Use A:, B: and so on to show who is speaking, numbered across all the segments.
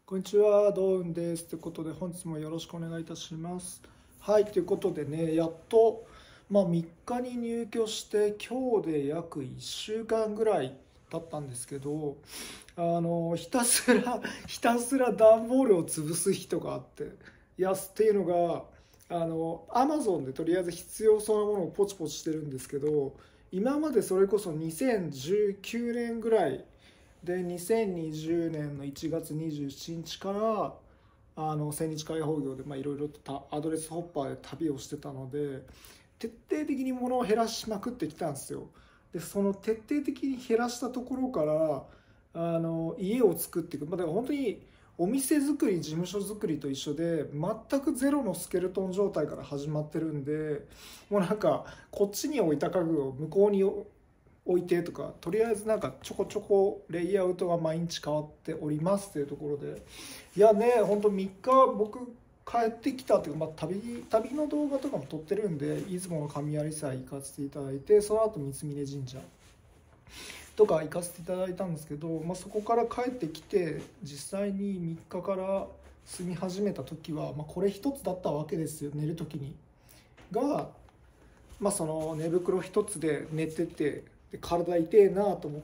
A: こんにちは、ドウンです。ということで、本日もよろしくお願いいたします。はい、ということでね、やっと、3日に入居して、今日で約1週間ぐらい経ったんですけど、ひたすら段ボールを潰す人があって、っていうのが、アマゾンでとりあえず必要そうなものをポチポチしてるんですけど、今までそれこそ2019年ぐらい、で2020年の1月27日から千日開放業でいろいろとアドレスホッパーで旅をしてたので、徹底的に物を減らしまくってきたんですよ。でその徹底的に減らしたところから家を作っていく、だから本当にお店作り事務所作りと一緒で全くゼロのスケルトン状態から始まってるんで、もうなんかこっちに置いた家具を向こうに置いてとか、とりあえずなんかちょこちょこレイアウトが毎日変わっておりますっていうところで、いやね、ほんと3日僕帰ってきたっていうか、旅の動画とかも撮ってるんで、出雲の神有祭行かせていただいて、その後三峯神社とか行かせていただいたんですけど、そこから帰ってきて実際に3日から住み始めた時は、これ一つだったわけですよ。寝る時にが、その寝袋一つで寝てて、で体痛えなと思って、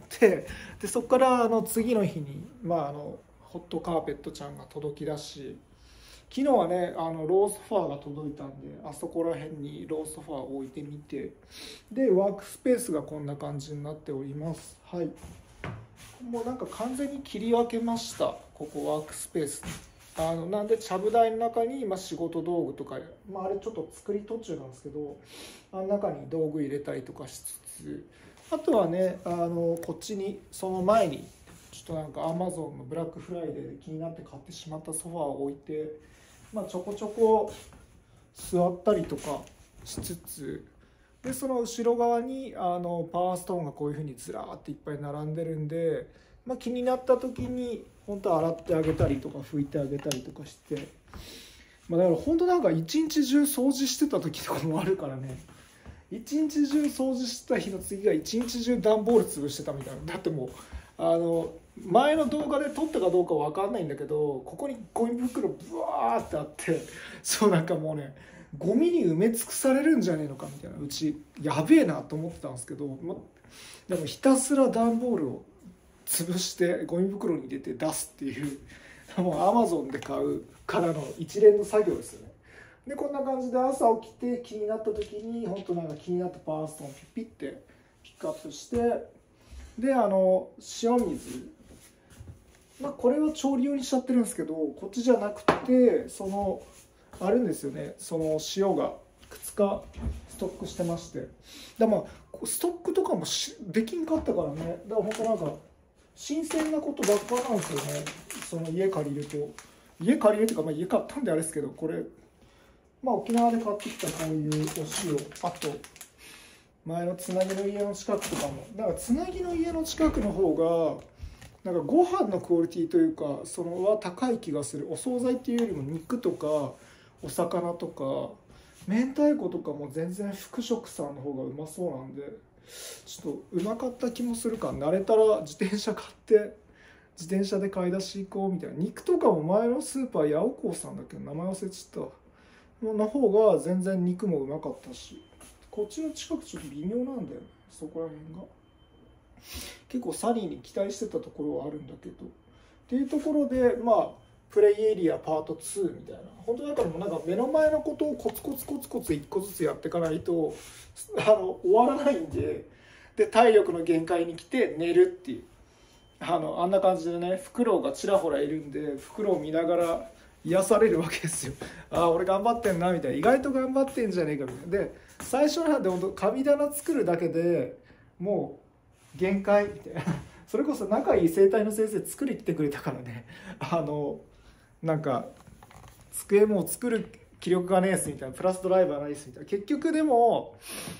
A: でそこから次の日に、ホットカーペットちゃんが届き出し、昨日はねローソファーが届いたんで、あそこら辺にローソファーを置いてみて、でワークスペースがこんな感じになっております。はい、もうなんか完全に切り分けました、ここワークスペース。なんでちゃぶ台の中に、仕事道具とか、あれちょっと作り途中なんですけど、中に道具入れたりとかしつつ、あとはねこっちにその前にちょっとなんかアマゾンのブラックフライデーで気になって買ってしまったソファーを置いて、ちょこちょこ座ったりとかしつつ、でその後ろ側にパワーストーンがこういうふうにずらーっていっぱい並んでるんで、気になった時に本当洗ってあげたりとか拭いてあげたりとかして、だから本当なんか一日中掃除してた時とかもあるからね、一日中掃除してた日の次が一日中段ボール潰してたみたいな。だってもう前の動画で撮ったかどうかわかんないんだけど、ここにゴミ袋ブワーってあって、そうなんかもうね、ゴミに埋め尽くされるんじゃねえのかみたいな、うちやべえなと思ってたんですけど、でもひたすら段ボールを潰してゴミ袋に入れて出すっていう、もうアマゾンで買うからの一連の作業ですよね。でこんな感じで朝起きて気になった時に、本当なんか気になったパワーストーンをピッピッてピックアップして、で塩水、これは調理用にしちゃってるんですけど、こっちじゃなくてあるんですよね、その塩がいくつかストックしてまして、ストックとかもできんかったからね、だから本当なんか新鮮なことばっかなんですよね。その家借りるっていうか、家買ったんであれですけど、これ沖縄で買ってきたこういうお塩、あと前のつなぎの家の近くとかも、だからつなぎの家の近くの方がなんかご飯のクオリティというかは高い気がする。お惣菜っていうよりも肉とかお魚とか明太子とかも全然福食さんの方がうまそうなんで、ちょっとうまかった気もするから、慣れたら自転車買って自転車で買い出し行こうみたいな。肉とかも前のスーパー八百幸さんだけど名前忘れちゃった。の方が全然肉もうまかったし、こっちの近くちょっと微妙なんだよね、そこら辺が。結構サニーに期待してたところはあるんだけどっていうところで、プレイエリアパート2みたいな、本当だからもうなんか目の前のことをコツコツコツコツ一個ずつやっていかないと終わらないんで、体力の限界に来て寝るっていう、あんな感じでね、フクロウがちらほらいるんで、フクロウ見ながら癒されるわけですよ。ああ俺頑張ってんなみたいな、意外と頑張ってんじゃねえかみたいな。で最初なんで本当神棚作るだけでもう限界みたいな。それこそ仲いい整体の先生作りに来てくれたからね、なんか机もう作る気力がねえっすみたいな、プラスドライバーないっすみたいな。結局でも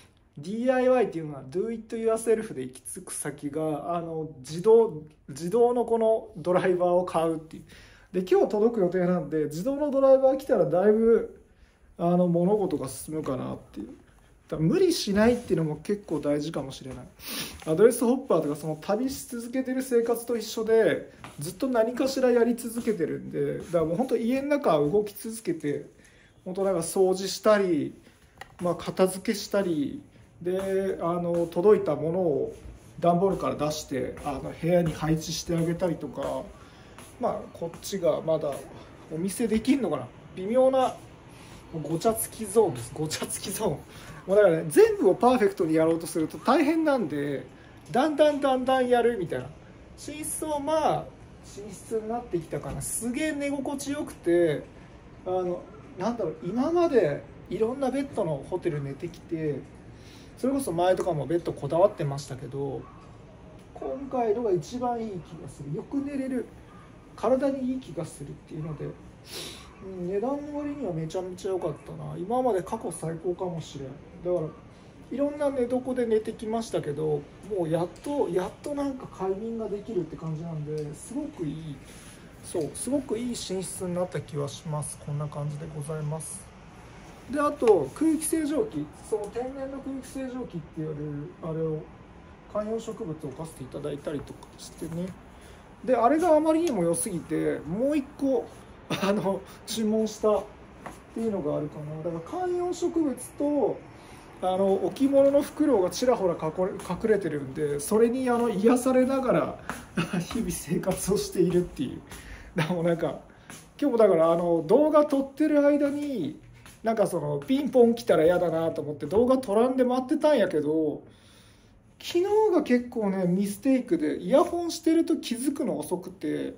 A: DIY っていうのは Do It Yourself で行き着く先が自動のこのドライバーを買うっていう。で今日届く予定なんで、自動のドライバー来たらだいぶ物事が進むかなっていう。 だから無理しないっていうのも結構大事かもしれない。アドレスホッパーとかその旅し続けてる生活と一緒で、ずっと何かしらやり続けてるんで、だからもう本当家の中動き続けて、本当なんか掃除したり、片付けしたりで、届いたものを段ボールから出して部屋に配置してあげたりとか、こっちがまだお見せできるのかな、微妙なごちゃつきゾーンです。ごちゃつきゾーン、もうだからね、全部をパーフェクトにやろうとすると大変なんで、だんだんやるみたいな。寝室も寝室になってきたかな。すげえ寝心地よくて、今までいろんなベッドのホテル寝てきて、それこそ前とかもベッドこだわってましたけど、今回のが一番いい気がする。よく寝れる、体にいい気がするっていうので、値段の割にはめちゃめちゃ良かったな。今まで過去最高かもしれん。だからいろんな寝床で寝てきましたけど、もうやっとなんか快眠ができるって感じなんで、すごくいい、すごくいい寝室になった気はします。こんな感じでございます。で、あと空気清浄機、その天然の空気清浄機っていうあれを観葉植物を置かせていただいたりとかしてね。で、あれがあまりにも良すぎて、もう一個注文したっていうのがあるかな。だから観葉植物と置物のフクロウがちらほら隠れてるんで、それに癒されながら日々生活をしているっていう。だからもうなんか今日もだから動画撮ってる間になんかそのピンポン来たら嫌だなと思って動画撮らんで待ってたんやけど、昨日が結構ねミステイクで、イヤホンしてると気づくの遅くて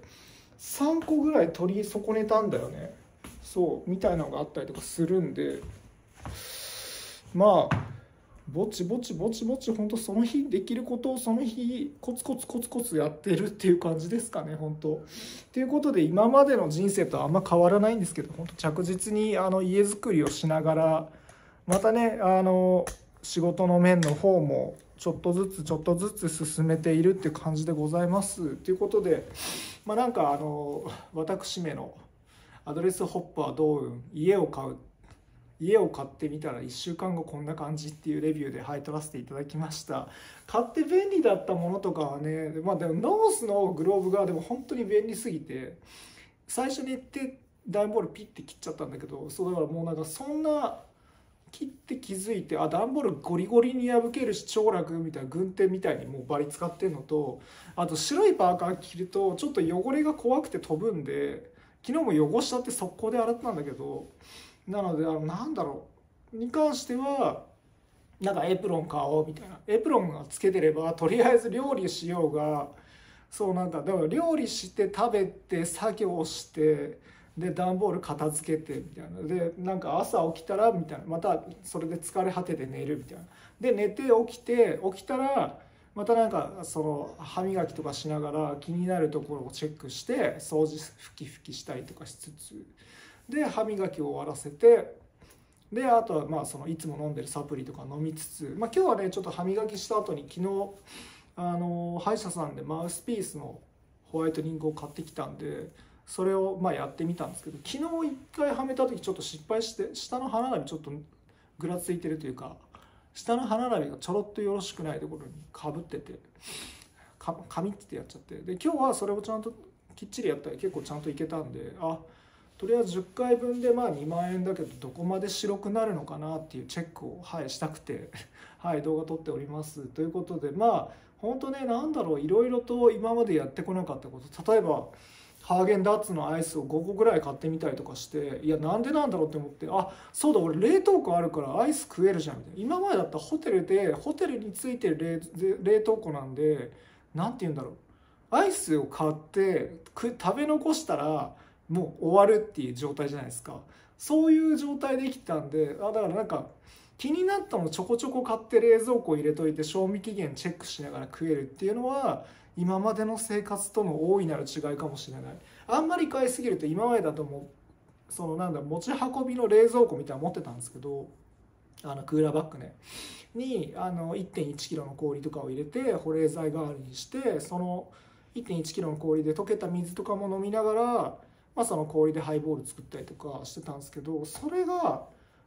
A: 3個ぐらい取り損ねたんだよね。そうみたいなのがあったりとかするんで、ぼちぼち本当その日できることをその日コツコツやってるっていう感じですかね、本当。ということで今までの人生とあんま変わらないんですけど、本当着実に家づくりをしながら、またね仕事の面の方もちょっとずつ進めているっていう感じでございます。ということで、なんか私めのアドレスホッパー同運家を買ってみたら1週間後こんな感じっていうレビューで撮らせていただきました。買って便利だったものとかはね、でもノースのグローブがでも本当に便利すぎて、最初に言って段ボールピッて切っちゃったんだけど、そうだからもうなんかそんな切って気づいて、段ボールゴリゴリに破けるし超楽みたいな、軍手みたいにもうバリ使ってるのと、あと白いパーカー着るとちょっと汚れが怖くて飛ぶんで、昨日も汚しちゃって速攻で洗ったんだけど、なのでに関してはなんかエプロン買おうみたいな、エプロンがつけてればとりあえず料理しようが、だから料理して食べて作業してで段ボール片付けてみたいなで、なんか朝起きたらみたいな、またそれで疲れ果てて寝るみたいなで、寝て起きたらまたなんかその歯磨きとかしながら気になるところをチェックして掃除拭きしたりとかしつつで、歯磨きを終わらせて、であとはそのいつも飲んでるサプリとか飲みつつ、今日はねちょっと歯磨きした後に昨日歯医者さんでマウスピースのホワイトニングを買ってきたんで、それをやってみたんですけど、昨日一回はめた時ちょっと失敗して下の歯並びちょっとぐらついてるというか、下の歯並びがちょろっとよろしくないところにかぶっててかみってやっちゃって、で今日はそれをちゃんときっちりやったら結構ちゃんといけたんで、とりあえず10回分で2万円だけどどこまで白くなるのかなっていうチェックをしたくて動画撮っております。ということで本当ね、いろいろと今までやってこなかったこと、例えばハーゲンダッツのアイスを5個ぐらい買ってみたりとかして、いやなんでなんだろうって思って、そうだ俺冷凍庫あるからアイス食えるじゃんみたいな。今までだったらホテルについてる冷凍庫なんで、なんて言うんだろう、アイスを買って食べ残したらもう終わるっていう状態じゃないですか。そういう状態できたんで、だからなんか気になったのちょこちょこ買って冷蔵庫入れといて賞味期限チェックしながら食えるっていうのは今までの生活との大いなる違いかもしれない。あんまり買いすぎると、今までだともう持ち運びの冷蔵庫みたいなの持ってたんですけど、クーラーバッグねに1.1 キロの氷とかを入れて保冷剤代わりにして、その1.1 キロの氷で溶けた水とかも飲みながら、その氷でハイボール作ったりとかしてたんですけど、それが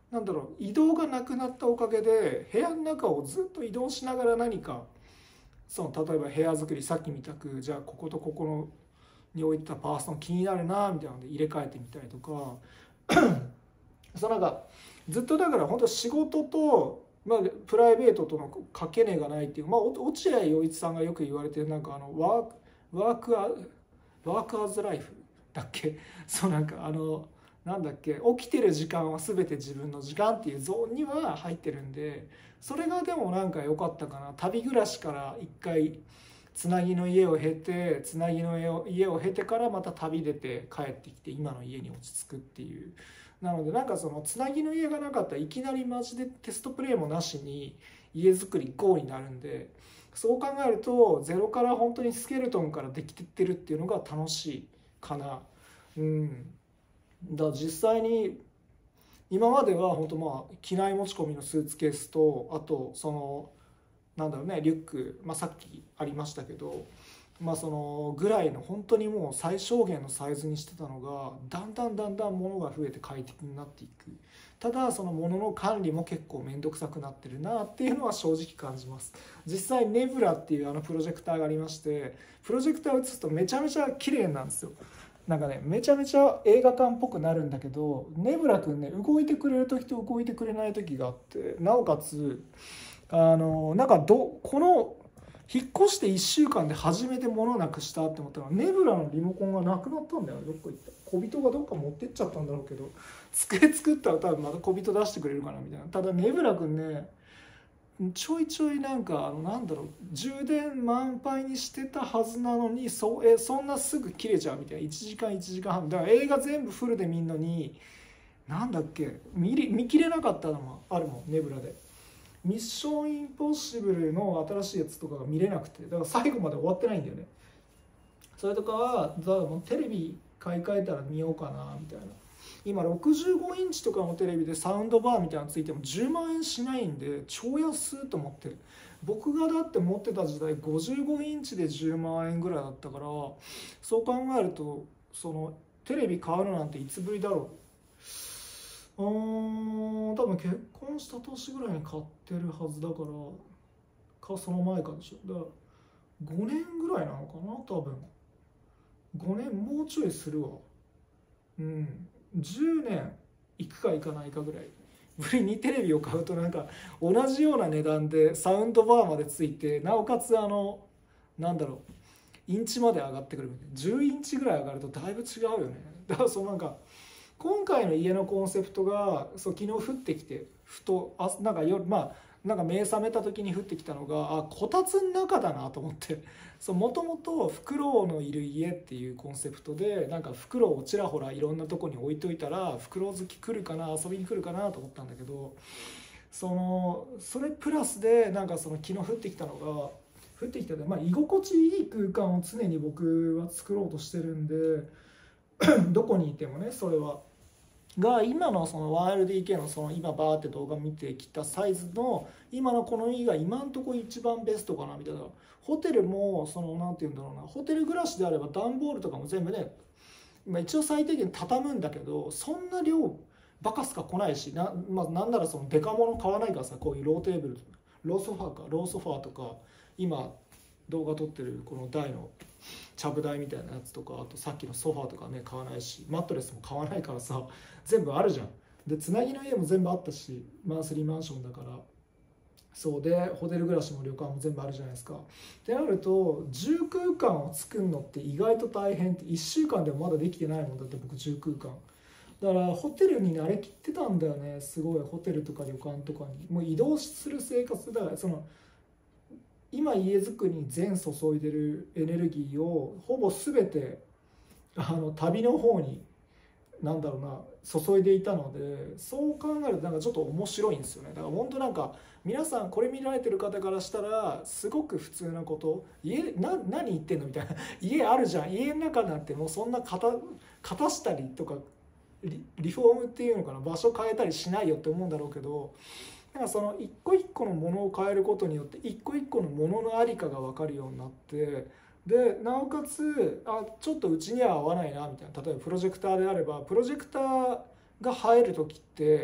A: なんだろう、移動がなくなったおかげで部屋の中をずっと移動しながら何か例えば部屋作り、さっきみたくじゃあこことここのに置いてたパーソン気になるなみたいなので入れ替えてみたりとかなんかずっとだから本当仕事と、プライベートとの掛け値がないっていう、落合陽一さんがよく言われてるなんかワークアズライフだっけなんかなんだっけ、起きてる時間は全て自分の時間っていうゾーンには入ってるんで、それがでもなんか良かったかな。旅暮らしから一回つなぎの家を経て、つなぎの家を経てからまた旅出て帰ってきて今の家に落ち着くっていう。なのでなんかつなぎの家がなかったらいきなりマジでテストプレイもなしに家作り GO になるんで、そう考えるとゼロから本当にスケルトンからできてってるっていうのが楽しいかな。だから実際に今までは本当機内持ち込みのスーツケースと、あとなんだろうね、リュック、さっきありましたけど、ぐらいの本当にもう最小限のサイズにしてたのがだんだん物が増えて快適になっていく。ただその物の管理も結構面倒くさくなってるなっていうのは正直感じます。実際ネブラっていうプロジェクターがありまして、プロジェクターを映すとめちゃめちゃ綺麗なんですよ。なんかね、めちゃめちゃ映画館っぽくなるんだけど、ネブラ君ね、動いてくれる時と動いてくれない時があって、なおかつなんかこの引っ越して1週間で初めて物なくしたって思ったら、ネブラのリモコンがなくなったんだよ。どっか行った、小人がどっか持ってっちゃったんだろうけど、机作ったら多分また小人出してくれるかなみたいな。ただネブラ君ね、ちょいちょいなんかなんだろう、充電満杯にしてたはずなのにそんなすぐ切れちゃうみたいな。1時間1時間半だから映画全部フルで見んのに、なんだっけ、見切れなかったのもあるもんネブラで。ミッションインポッシブルの新しいやつとかが見れなくて、だから最後まで終わってないんだよね。それとかはだからもうテレビ買い替えたら見ようかなみたいな。今65インチとかのテレビでサウンドバーみたいなのついても10万円しないんで超安と思って。僕がだって持ってた時代55インチで10万円ぐらいだったから、そう考えるとテレビ買うのなんていつぶりだろう。多分結婚した年ぐらいに買ってるはずだからその前かでしょ。だから5年ぐらいなのかな多分。5年もうちょいするわ。10年いくかいかないかぐらいぶりにテレビを買うと、なんか同じような値段でサウンドバーまでついて、なおかつなんだろう、インチまで上がってくるみたいな。10インチぐらい上がるとだいぶ違うよね。だからなんか今回の家のコンセプトが昨日降ってきて、なんか夜なんか目覚めた時に降ってきたのが、こたつの中だなと思って、もともとフクロウのいる家っていうコンセプトで、なんかフクロウをちらほらいろんなとこに置いといたらフクロウ好き来るかな、遊びに来るかなと思ったんだけど、それプラスでなんか昨日降ってきたのが、降ってきたで、居心地いい空間を常に僕は作ろうとしてるんでどこにいてもね、それはが今の1LDK の今バーって動画見てきたサイズの今のこの家が今んとこ一番ベストかなみたいな。ホテルもなんて言うんだろうな、ホテル暮らしであれば段ボールとかも全部ね、一応最低限畳むんだけど、そんな量バカすか来ないし、なんならデカ物買わないからさ、こういうローテーブル、ローソファーとか、今動画撮ってるこの台のちゃぶ台みたいなやつとか、あとさっきのソファーとかね買わないし、マットレスも買わないからさ、全部あるじゃん。でつなぎの家も全部あったし、マンスリーマンションだから、そうでホテル暮らしも旅館も全部あるじゃないですか。ってなると住空間を作るのって意外と大変って、1週間でもまだできてないもんだって僕住空間だからホテルに慣れきってたんだよね。すごいホテルとか旅館とかにもう移動する生活だから、今家づくりに全注いでるエネルギーをほぼ全て旅の方になんだろうな注いでいたので、そう考えるとなんかちょっと面白いんですよね。だから本当なんか皆さんこれ見られてる方からしたらすごく普通なこと、何言ってんのみたいな家あるじゃん、家の中なんてもうそんな片したりとかリフォームっていうのかな、場所変えたりしないよって思うんだろうけど、なんか一個一個のものを変えることによって一個一個のものの在りかが分かるようになって、でなおかつちょっとうちには合わないなみたいな。例えばプロジェクターであれば、プロジェクターが入る時って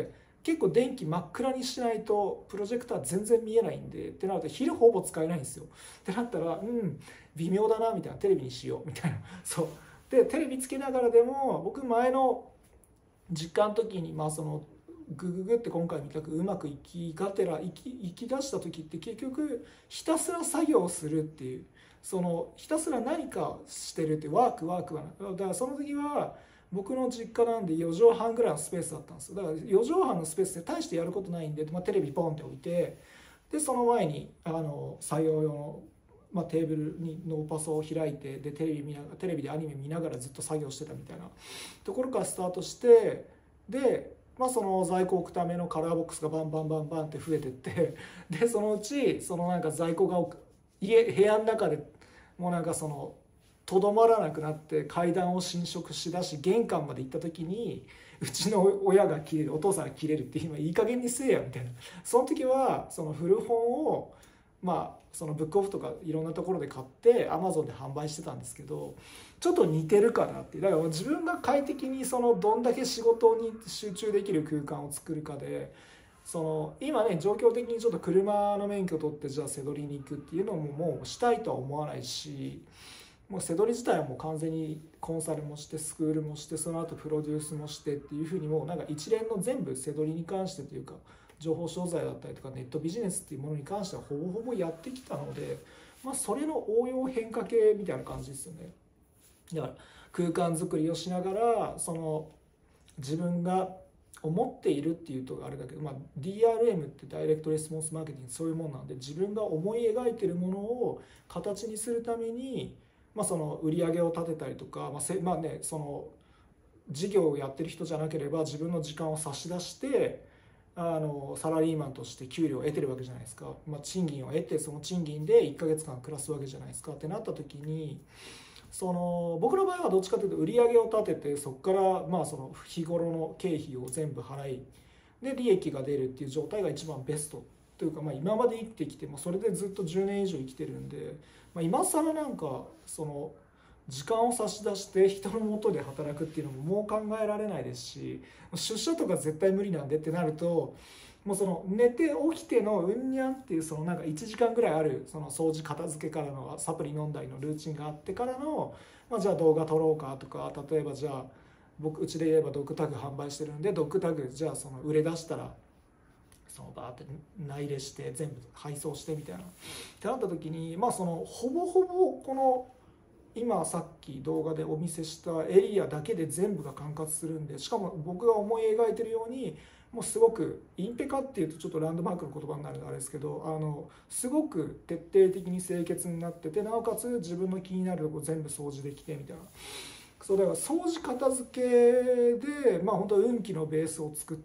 A: 結構電気真っ暗にしないとプロジェクター全然見えないんでってなると昼ほぼ使えないんですよ。ってなったら微妙だなみたいな、テレビにしようみたいな。そうでテレビつけながらでも、僕前の実家の時にそのグググって今回みたくうまくいきがてらいき出した時って結局ひたすら作業するっていう、そのひたすら何かしてるっていうワークはだからその時は僕の実家なんで4畳半ぐらいのスペースだったんですよ。だから4畳半のスペースで大してやることないんで、テレビポンって置いて、でその前に作業用の、テーブルにノーパソを開いて、でテレビでアニメ見ながらずっと作業してたみたいなところからスタートして、でその在庫を置くためのカラーボックスがバンバンバンバンって増えてって、でそのうちそのなんか在庫が部屋の中でもうなんかそのとどまらなくなって階段を侵食しだし、玄関まで行った時にうちの親が切れる、お父さんが切れるって今いい加減にせえやみたいな。その時はその古本をそのブックオフとかいろんなところで買ってアマゾンで販売してたんですけど、ちょっと似てるかなっていう。だから自分が快適にそのどんだけ仕事に集中できる空間を作るかで、その今ね状況的にちょっと車の免許取ってじゃあ瀬取りに行くっていうのももうしたいとは思わないし、もう瀬取り自体はもう完全にコンサルもしてスクールもして、その後プロデュースもしてっていうふうに、もうなんか一連の全部瀬取りに関してというか情報商材だったりとかネットビジネスっていうものに関してはほぼほぼやってきたので、それの応用変化系みたいな感じですよね。だから空間作りをしながらその自分が思っているっていうとあれだけど、DRM ってダイレクトレスポンスマーケティング、そういうものなんで、自分が思い描いているものを形にするために、その売り上げを立てたりとか、その事業をやってる人じゃなければ自分の時間を差し出してサラリーマンとして給料を得てるわけじゃないですか。賃金を得て、その賃金で1ヶ月間暮らすわけじゃないですかってなった時に、その僕の場合はどっちかというと売り上げを立てて、そこからその日頃の経費を全部払いで利益が出るっていう状態が一番ベストというか、今まで生きてきてもそれでずっと10年以上生きてるんで、今更なんかその時間を差し出して人の下で働くっていうのももう考えられないですし、出社とか絶対無理なんでってなると、もうその寝て起きてのうんにゃんっていうそのなんか1時間ぐらいあるその掃除片付けからのサプリ飲んだりのルーチンがあってからの、じゃあ動画撮ろうかとか、例えばじゃあ僕うちで言えばドッグタグ販売してるんで、ドッグタグじゃあその売れ出したらそのバーって内入れして全部配送してみたいなってなった時に、そのほぼほぼこの今さっき動画でお見せしたエリアだけで全部が完結するんで、しかも僕が思い描いてるようにもうすごくインペカっていうとちょっとランドマークの言葉になるのであれですけど、すごく徹底的に清潔になってて、なおかつ自分の気になるとこ全部掃除できてみたいな。そうだから掃除片付けで本当運気のベースを作って、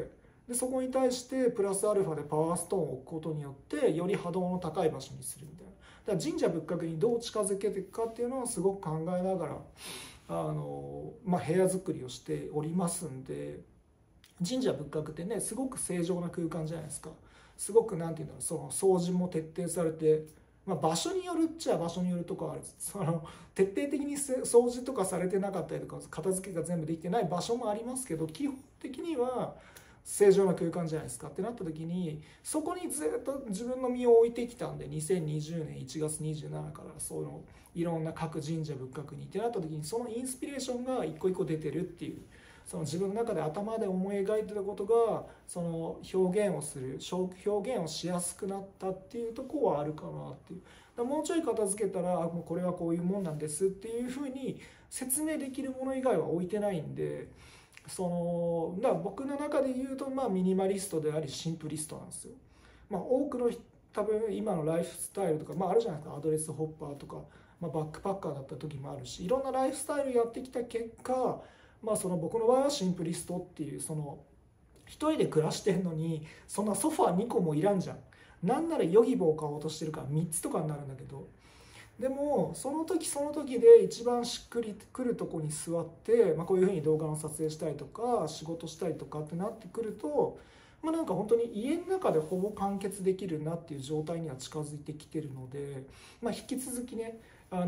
A: でそこに対してプラスアルファでパワーストーンを置くことによってより波動の高い場所にするみたいな。だから神社仏閣にどう近づけていくかっていうのはすごく考えながら部屋作りをしておりますんで、神社仏閣ってねすごく正常な空間じゃないですか。すごくなんていうんだろう、その掃除も徹底されて、場所によるっちゃ場所によるとかある。徹底的に掃除とかされてなかったりとか片付けが全部できてない場所もありますけど、基本的には正常な空間じゃないですかってなった時に、そこにずっと自分の身を置いてきたんで、2020年1月27からそのいろんな各神社仏閣にってなった時に、そのインスピレーションが一個一個出てるっていう、その自分の中で頭で思い描いてたことがその表現をしやすくなったっていうところはあるかなっていう。もうちょい片付けたらもうこれはこういうもんなんですっていうふうに説明できるもの以外は置いてないんで、だから僕の中で言うとミニマリストでありシンプリストなんですよ。多くの多分今のライフスタイルとか、あるじゃないですか、アドレスホッパーとか、バックパッカーだった時もあるし、いろんなライフスタイルやってきた結果、その僕の場合はシンプリストっていう、その一人で暮らしてんのにそんなソファー2個もいらんじゃん。なんならヨギボー買おうとしてるから3つとかになるんだけど、でもその時その時で一番しっくりくるとこに座って、こういうふうに動画の撮影したりとか仕事したりとかってなってくると、なんか本当に家の中でほぼ完結できるなっていう状態には近づいてきてるので、引き続きね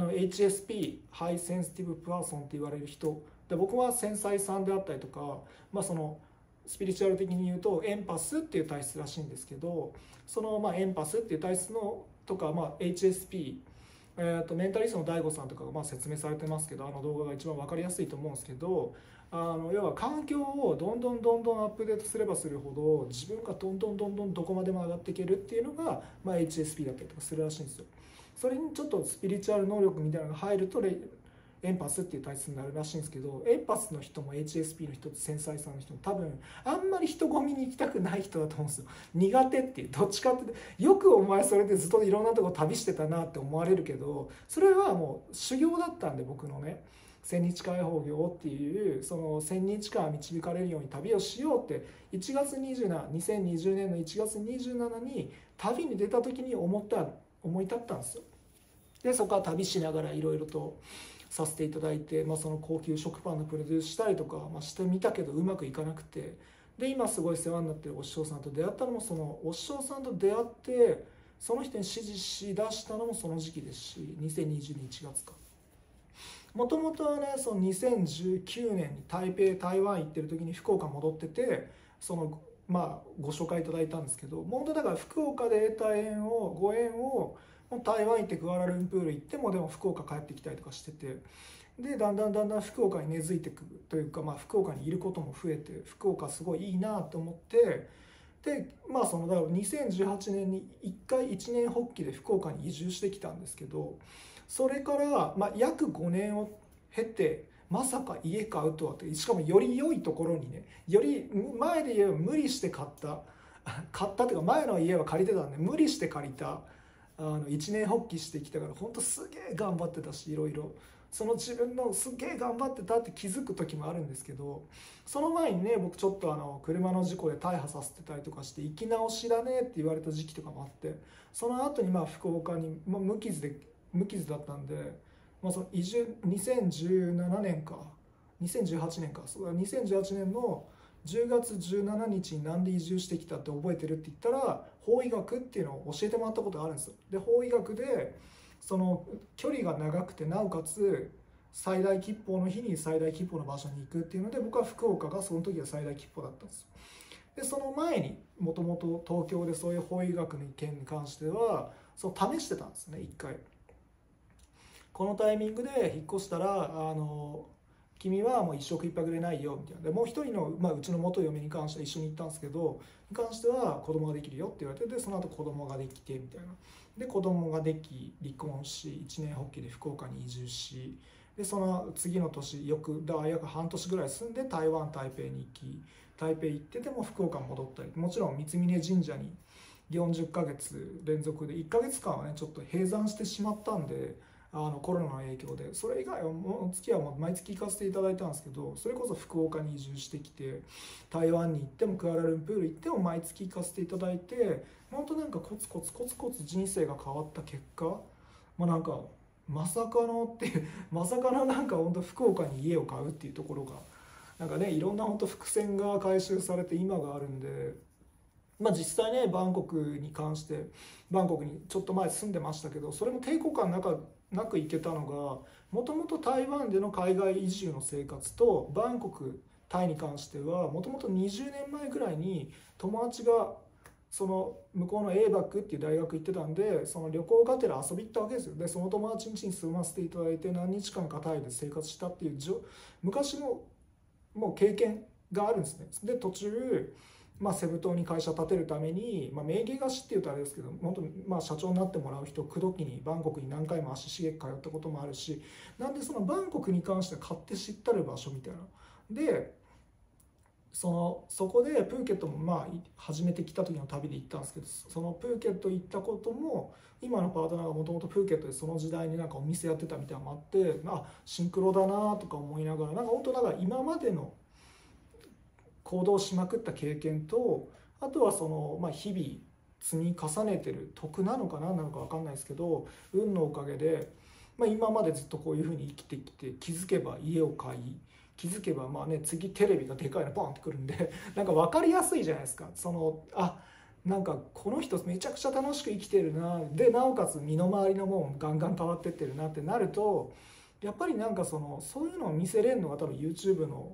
A: HSP ハイセンシティブパーソンって言われる人で、僕は繊細さんであったりとか、そのスピリチュアル的に言うとエンパスっていう体質らしいんですけど、そのエンパスっていう体質のとか、HSP、メンタリストの DAIGO さんとかが説明されてますけど、あの動画が一番分かりやすいと思うんですけど、要は環境をどんどんどんどんアップデートすればするほど自分がどんどんどんどんどこまでも上がっていけるっていうのが、HSP だったりとかするらしいんですよ。それにちょっとスピリチュアル能力みたいなのが入るとエンパスっていう体質になるらしいんですけど、エンパスの人も HSP の人と繊細さの人も多分あんまり人混みに行きたくない人だと思うんですよ。苦手っていう、どっちかってよくお前それでずっといろんなとこ旅してたなって思われるけど、それはもう修行だったんで、僕のね千日解放業っていう、その1000日間導かれるように旅をしようって1月27、2020年の1月27に旅に出た時に思い立ったんですよ。でそこから旅しながらいろいろとさせていただいて、その高級食パンのプロデュースしたりとか、してみたけどうまくいかなくて、で今すごい世話になってるお師匠さんと出会ったのも、そのお師匠さんと出会ってその人に指示しだしたのもその時期ですし、2020年1月か。もともとはね、その2019年に台湾行ってる時に福岡戻ってて、そのご紹介いただいたんですけど、本当だから福岡で得たご縁を台湾行ってクアラルンプール行ってもでも福岡帰ってきたりとかしてて、でだんだん福岡に根付いていくというか、福岡にいることも増えて、福岡すごいいいなと思って、でそのだから2018年に1回一年発起で福岡に移住してきたんですけど、それから約5年を経て、まさか家買うとはって、しかもより良いところにね、より前で言えば無理して買ったっていうか、前の家は借りてたんで無理して借りた一年発起してきたから、本当すげえ頑張ってたし、いろいろその自分のすげえ頑張ってたって気づく時もあるんですけど、その前にね、僕ちょっと車の事故で大破させてたりとかして、生き直しだねって言われた時期とかもあって、その後に福岡に、無傷だったんで、その移住2017年か2018年か、2018年の10月17日になんで移住してきたって覚えてるって言ったら、法医学っていうのを教えてもらったことがあるんですよ。で法医学でその距離が長くて、なおかつ最大吉報の日に最大吉報の場所に行くっていうので、僕は福岡がその時は最大吉報だったんですよ。でその前にもともと東京でそういう法医学の件に関しては試してたんですね、一回。このタイミングで引っ越したら君はもう一食一泊でないよみたいな。でもう一人の、うちの元嫁に関しては一緒に行ったんですけど、に関しては子供ができるよって言われて、でその後子供ができてみたいな。で子供ができ離婚し、一年発起で福岡に移住し、でその次の年約半年ぐらい住んで台北に行き、台北行ってでも福岡戻ったり、もちろん三峯神社に40ヶ月連続で、1ヶ月間はねちょっと閉山してしまったんで、コロナの影響で。それ以外はもう月はもう毎月行かせていただいたんですけど、それこそ福岡に移住してきて、台湾に行ってもクアラルンプール行っても毎月行かせていただいて、本当なんかコツコツ人生が変わった結果、なんかまさかのっていうまさかのなんか本当福岡に家を買うっていうところがなんかね、いろんな本当伏線が回収されて今があるんで、実際ねバンコクに関して、バンコクにちょっと前住んでましたけど、それも抵抗感なく行けたのが、もともと台湾での海外移住の生活とバンコクタイに関しては、もともと20年前ぐらいに友達がその向こうのエーバックっていう大学行ってたんで、その旅行がてら遊び行ったわけですよ。でその友達ん家に住ませていただいて何日間かタイで生活したっていう昔のもう経験があるんですね。で途中セブ島に会社建てるために、名義貸しっていうとあれですけど、本当社長になってもらう人口説きにバンコクに何回も足しげく通ったこともあるし、なんでそのバンコクに関しては買って知ったる場所みたいな。でそこでプーケットも初めて来た時の旅で行ったんですけど、そのプーケット行ったことも、今のパートナーがもともとプーケットでその時代になんかお店やってたみたいなのもあって、シンクロだなとか思いながら、なんか本当なんか今までの行動しまくった経験と、あとはその、日々積み重ねてる徳なのか何なのか分かんないですけど、運のおかげで、今までずっとこういうふうに生きてきて、気づけば家を買い、気づけば次テレビがでかいのボンってくるんでなんか分かりやすいじゃないですか。なんかこの人めちゃくちゃ楽しく生きてるな、でなおかつ身の回りのもんガンガン変わってってるなってなると、やっぱりなんかそういうのを見せれるのが多分 YouTube の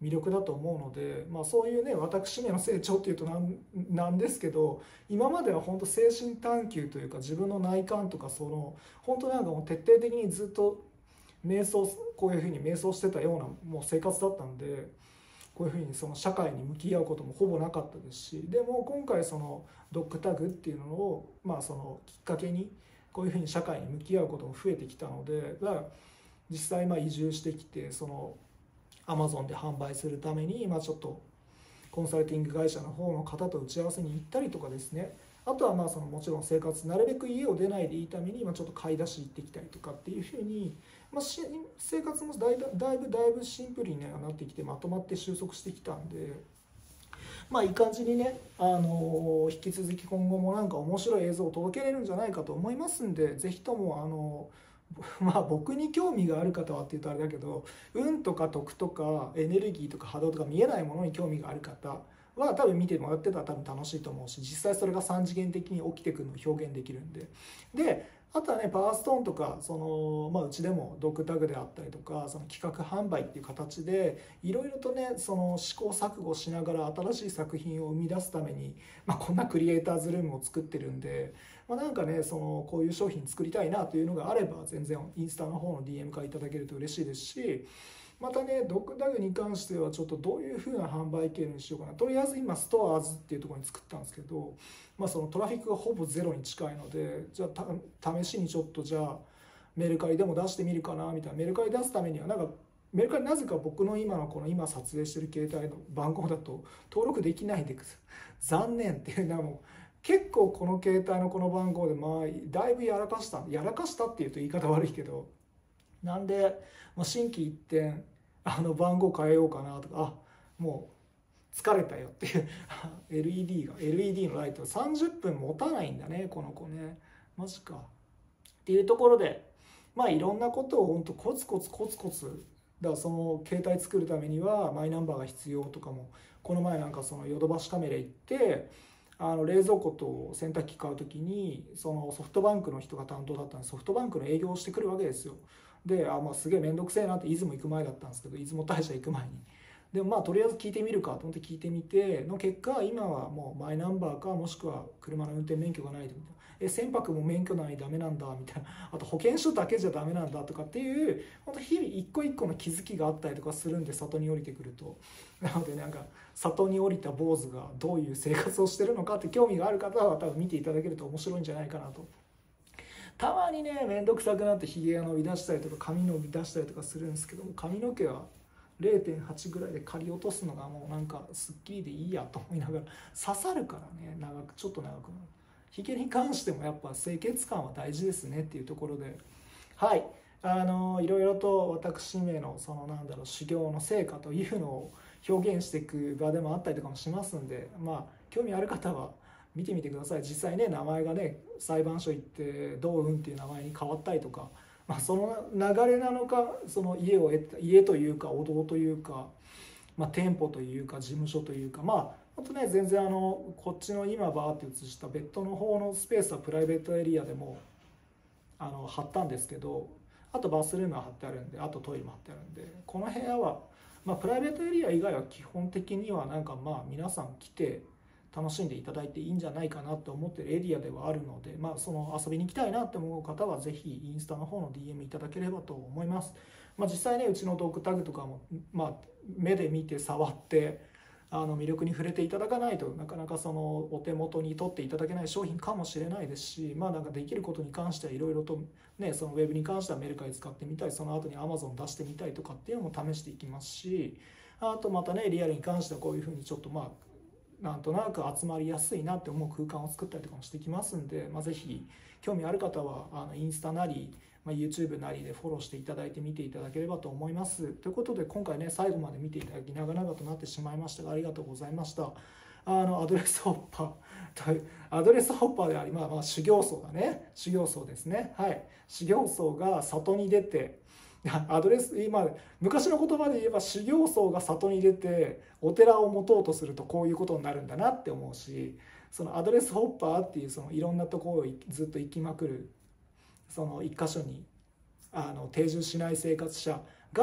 A: 魅力だと思うので、そういうね私めの成長っていうとなんですけど、今までは本当精神探求というか自分の内観とか本当なんかもう徹底的にずっとこういうふうに瞑想してたようなもう生活だったんで、こういうふうにその社会に向き合うこともほぼなかったですし、でも今回そのドッグタグっていうのをそのきっかけにこういうふうに社会に向き合うことも増えてきたので、実際移住してきてそのアマゾンで販売するためにちょっとコンサルティング会社の方の方と打ち合わせに行ったりとかですね、あとはもちろんなるべく家を出ないでいいためにちょっと買い出し行ってきたりとかっていうふうに、生活もだいぶシンプルに、なってきてまとまって収束してきたんで、いい感じにね、引き続き今後もなんか面白い映像を届けれるんじゃないかと思いますんで、ぜひとも僕に興味がある方はっていうとあれだけど、運とか徳とかエネルギーとか波動とか見えないものに興味がある方は多分見てもらってたら多分楽しいと思うし、実際それが3次元的に起きてくるのを表現できるんで、あとはねパワーストーンとかうちでもドッグタグであったりとかその企画販売っていう形でいろいろとね試行錯誤しながら新しい作品を生み出すために、こんなクリエイターズルームを作ってるんで、なんかねこういう商品作りたいなというのがあれば全然インスタの方の DM からいただけると嬉しいですし、またねドッグタグに関してはちょっとどういう風な販売経路にしようかな。とりあえず今ストアーズっていうところに作ったんですけど、そのトラフィックがほぼゼロに近いので、じゃあ試しにちょっとじゃあメルカリでも出してみるかなみたいな。メルカリ出すためにはメルカリなぜか僕の今撮影してる携帯の番号だと登録できないで残念っていうのはもう結構この携帯のこの番号でだいぶやらかしたっていうと言い方悪いけど、なんで心機一転番号変えようかなとか、もう疲れたよっていう LED のライト30分持たないんだねこの子ね、マジかっていうところで、いろんなことを本当コツコツだからその携帯作るためにはマイナンバーが必要とかも、この前なんかそのヨドバシカメラ行って冷蔵庫と洗濯機買う時にそのソフトバンクの人が担当だったんで、ソフトバンクの営業をしてくるわけですよ。ですげえ面倒くせえなって、出雲行く前だったんですけど、出雲大社行く前にでもとりあえず聞いてみるかと思って聞いてみての結果、今はもうマイナンバーかもしくは車の運転免許がないとみたいな、船舶も免許ないダメなんだみたいな、あと保険証だけじゃダメなんだとかっていう本当日々一個一個の気づきがあったりとかするんで、里に降りてくると。なのでなんか里に降りた坊主がどういう生活をしてるのかって興味がある方は多分見ていただけると面白いんじゃないかなと。たまにね面倒くさくなってひげが伸び出したりとか髪伸び出したりとかするんですけども、髪の毛は0.8 ぐらいで刈り落とすのがもうなんかスッキリでいいやと思いながら、刺さるからねちょっと長くなる。ひげに関してもやっぱ清潔感は大事ですねっていうところで、いろいろと私めの修行の成果というのを表現していく場でもあったりとかもしますんで、興味ある方は見てみてください。実際ね名前がね裁判所行って道雲っていう名前に変わったりとか、その流れなのか、その家というかお堂というか、店舗というか事務所というか、本当ね全然こっちの今バーって映したベッドの方のスペースはプライベートエリアでも貼ったんですけど、あとバスルームは貼ってあるんで、あとトイレも貼ってあるんで、この部屋はプライベートエリア以外は基本的にはなんか皆さん来て楽しんでいただいていいんじゃないかなと思ってるエリアではあるので、その遊びに行きたいなって思う方はぜひインスタの方の DM いただければと思います。実際ねうちのドッグタグとかも、目で見て触って魅力に触れていただかないとなかなかそのお手元に取っていただけない商品かもしれないですし、なんかできることに関してはいろいろとね、そのウェブに関してはメルカリ使ってみたり、その後に Amazon 出してみたりとかっていうのも試していきますし、あとまたねリアルに関してはこういうふうにちょっとなんとなく集まりやすいなって思う空間を作ったりとかもしてきますんで、ぜひ興味ある方はインスタなり、YouTube なりでフォローしていただいて見ていただければと思います。ということで今回ね最後まで見ていただき長々となってしまいましたがありがとうございました。アドレスホッパーであり、修行僧だね、修行僧ですね。修行僧が里に出て今昔の言葉で言えば修行僧が里に出てお寺を持とうとするとこういうことになるんだなって思うし、そのアドレスホッパーっていうそのいろんなところをずっと行きまくるその一箇所に定住しない生活者が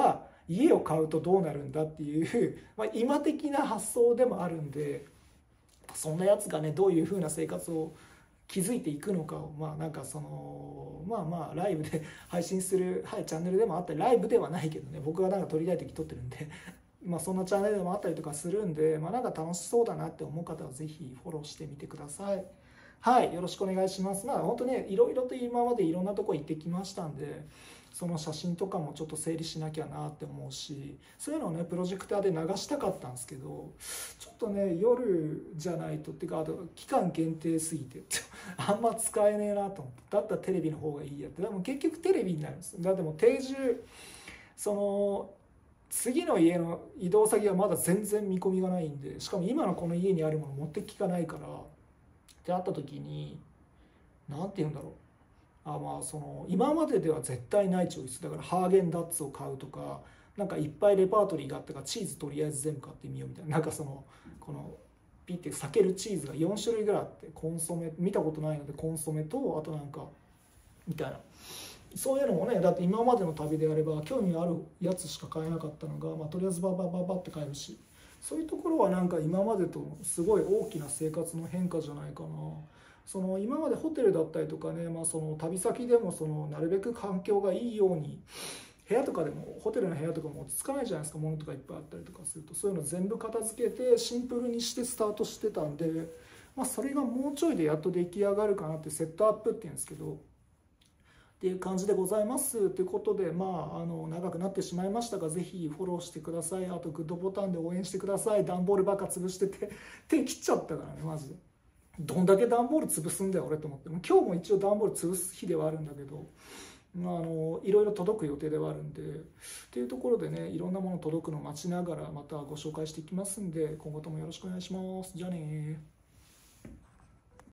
A: 家を買うとどうなるんだっていう、まあ、今的な発想でもあるんで、そんなやつがねどういう風な生活を築いていくのかを、まあなんかそのまあまあライブで配信する、はい、チャンネルでもあったり、ライブではないけどね、僕がなんか撮りたい時撮ってるんでまあそんなチャンネルでもあったりとかするんで、まあなんか楽しそうだなって思う方はぜひフォローしてみてください。はい、よろしくお願いします。まあ本当ね、いろいろと今までいろんなとこ行ってきましたんで、その写真とかもちょっと整理しなきゃなって思うし、そういうのをねプロジェクターで流したかったんですけど、ちょっとね夜じゃないとっていうか、あと期間限定すぎてあんま使えねえなと思って、だったらテレビの方がいいやって。でも結局テレビになるんです。だってもう定住、その次の家の移動先はまだ全然見込みがないんで、しかも今のこの家にあるもの持ってきかないから、ってあった時に何て言うんだろう、まあその今まででは絶対ないチョイスだから、ハーゲンダッツを買うとか、なんかいっぱいレパートリーがあったからチーズとりあえず全部買ってみようみたいな、なんかそのこのピッて裂けるチーズが4種類ぐらいあって、コンソメ見たことないのでコンソメと、あとなんかみたいな、そういうのもね、だって今までの旅であれば興味あるやつしか買えなかったのが、まあ、とりあえずババババって買えるし、そういうところはなんか今までとすごい大きな生活の変化じゃないかな。その今までホテルだったりとかね、まあ、その旅先でもそのなるべく環境がいいように、部屋とかでもホテルの部屋とかも落ち着かないじゃないですか、物とかいっぱいあったりとかすると、そういうの全部片付けてシンプルにしてスタートしてたんで、まあ、それがもうちょいでやっと出来上がるかなって、セットアップっていうんですけど、っていう感じでございますということで、まあ、長くなってしまいましたが、ぜひフォローしてください。あとグッドボタンで応援してください。段ボールばっか潰してて手切っちゃったからね、マジで。どんだけ段ボール潰すんだよ俺と思って、今日も一応段ボール潰す日ではあるんだけど、いろいろ届く予定ではあるんで、っていうところでね、いろんなもの届くのを待ちながらまたご紹介していきますんで、今後ともよろしくお願いします。じゃあねー。